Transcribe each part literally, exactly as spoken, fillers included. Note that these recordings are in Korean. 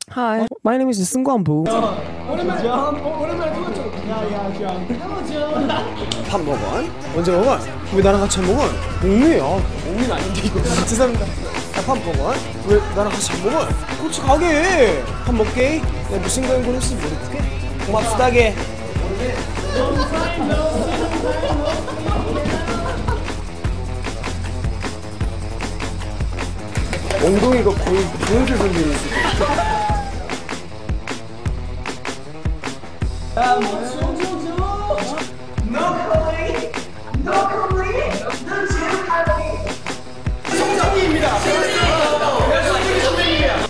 Hi, my name is Seungkwan. 오랜만에 오랜만에 누웠죠? 야야 짱. 밥 먹어? 언제 먹어? 왜 나랑 같이 안 먹어? 옥미야. 옥미는 아닌데 이거. 죄송합니다. 밥 먹어? 왜 나랑 같이 안 먹어? 같이 가게. 밥 먹게. 내가 무슨 거인 걸 혹시 모르게? 고맙다게. 엉덩이가 거의 조용필 선생님이 있을 것 같아. 야, 너클리, 너클리, 넌 제일 할머니. 성장이입니다. 내가 성장이 선생님이야.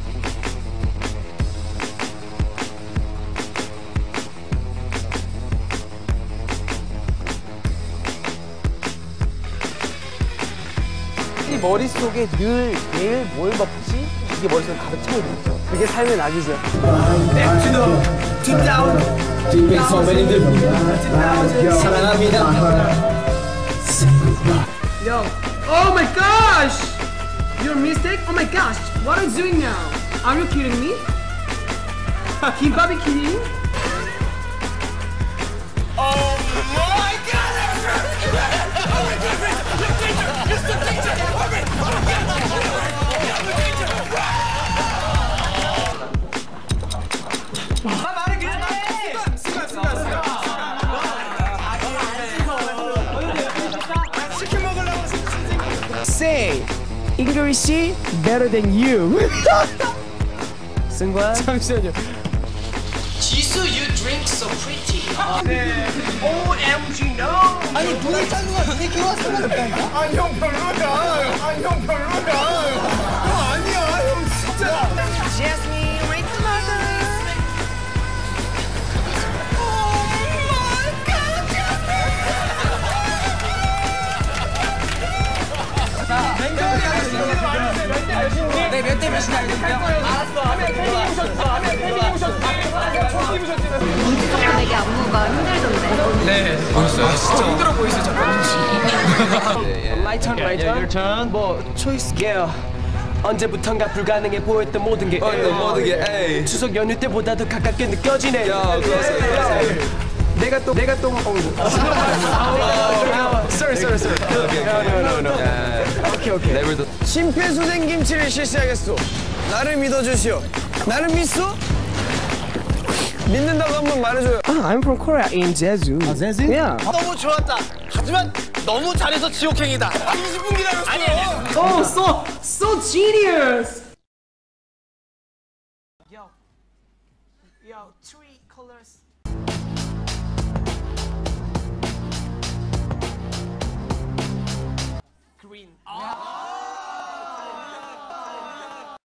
이 머릿속에 늘 내일 뭘 먹지? 이게 머릿속에 가득 차고 있죠. 그게 삶의 낙이죠. Back to the two thousand. Deep in so many different. 사랑합니다. Yo, oh my gosh! Your mistake? Oh my gosh! What are you doing now? Are you kidding me? 김밥이 kidding? Oh my god! Oh my god! You're so danger! Say English better than you. 승관. 잠시만요. 지수, you drink so pretty. 네. O M G no. 아니 눈이 작은 거 눈이 키워 상관없다니까. 아니 형 별로야. 아니 형 별로야. 형 아니야 형 진짜. Jasmine, wait the mother. 네, 몇 대 몇이나 알려줄게요? 알았어. 하면 팬이 오셨어. 하면 팬이 오셨어. 팬이 오셨어. 인지적으로 되게 안무가 힘들던데. 네, 보였어요. 아, 진짜 힘들어 보이세요, 잠깐만. My turn, my turn. Your turn. 뭐 초이스 게어. 언제부턴가 불가능해 보였던 모든 게 모든 게 에이. 추석 연휴 때보다도 가깝게 느껴지네. 야, 그러세요. 내가 또 내가 또 Sorry, sorry, sorry. No, no, no, no. 오케이, 오케이. 심폐소생김치를 실시하겠소. 나를 믿어주시오. 나를 믿소? 믿는다고 한번 말해줘요. Ah, I'm from Korea in Jeju. 아, 제주? Yeah. 너무 좋았다. 하지만 너무 잘해서 지옥행이다. 이십 분 기다렸어. 아니 아니. Oh, so so genius. Yo, yo, three colors.